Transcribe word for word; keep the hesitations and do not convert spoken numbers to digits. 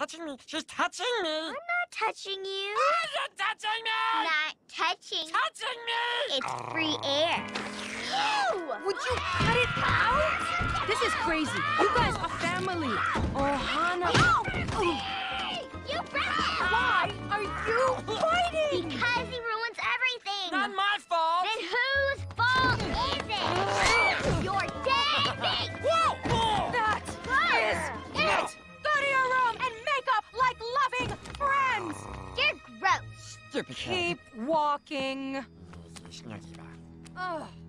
touching me. She's touching me. I'm not touching you. Oh, you're touching me. Not touching. Touching me. It's free air. Ew! Would you cut it out? This is crazy. You guys are family. Oh, Hannah. Oh! Hey! You brought him! Why are you fighting? Because he ruins everything. Not my fault. Then whose fault is it? Your dad's. Whoa! Whoa! That is it. Go to your room and make up like loving friends. You're gross. Stupid kid. Keep walking. Snuggy back. Ugh.